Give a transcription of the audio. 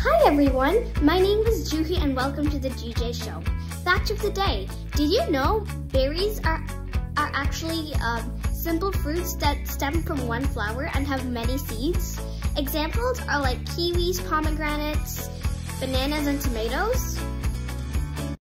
Hi everyone, my name is Juhi and welcome to TheGJShow. Fact of the day, did you know berries are actually simple fruits that stem from one flower and have many seeds? Examples are like kiwis, pomegranates, bananas, and tomatoes.